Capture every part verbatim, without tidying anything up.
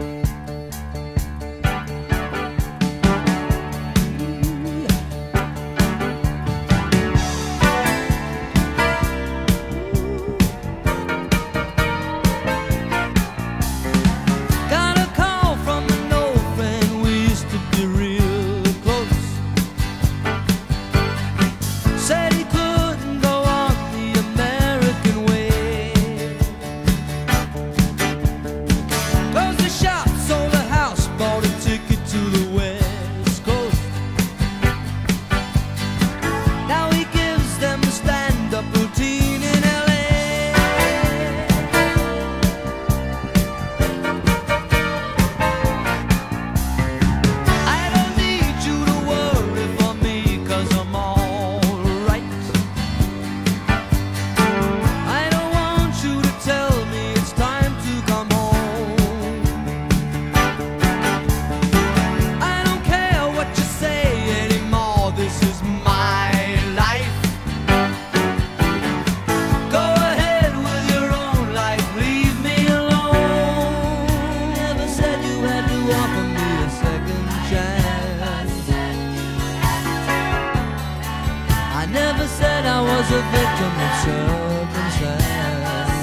Never said I was a victim of circumstance.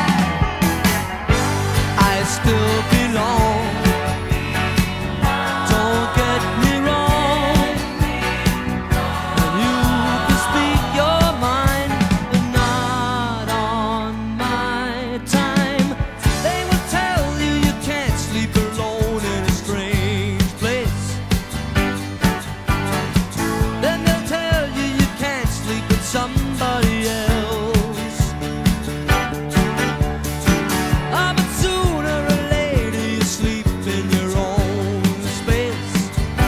I still belong. Don't get me wrong. And you can speak your mind, but not on my time. They will tell you you can't sleep alone in a strange place. Then they'll tell you you can't sleep with somebody else. Ah, but sooner or later you sleep in your own space.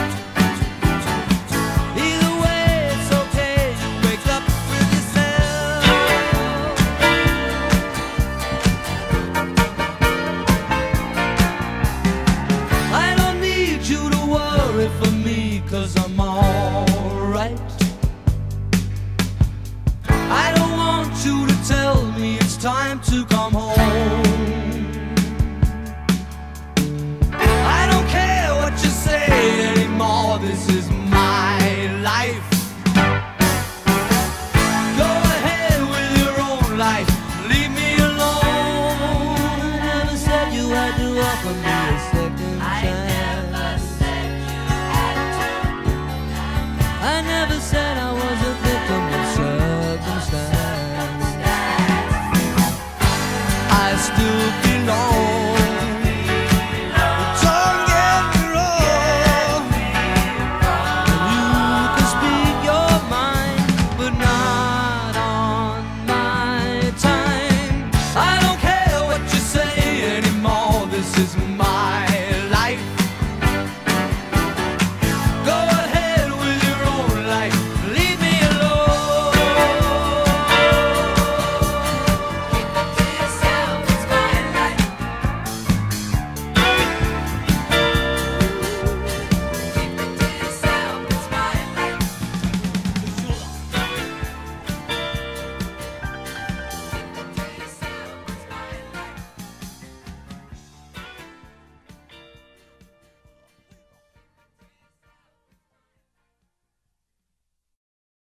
Either way, it's okay, you wake up with yourself. I don't need you to worry for me, 'cause I'm alright. I don't want you to tell me it's time to come home. I don't care what you say anymore, this is my life. Go ahead with your own life, leave me alone. Never said you had to offer me a